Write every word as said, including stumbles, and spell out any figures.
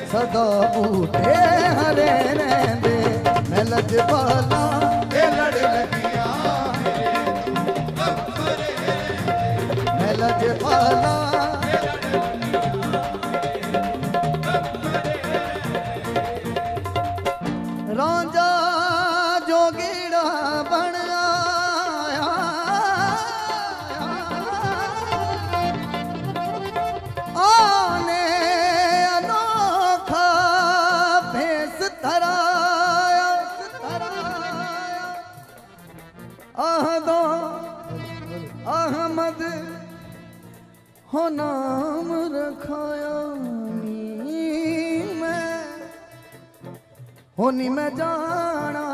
सदा बूटे हरे रहंदे मैं लजपाला ए लड़ लगिया मैं लजपाला रांझा जोगीड़ा बन आया आने अनोखा भेस धराया आहदो अहमद हो नाम रखाया नी मैं होनी मैं जाना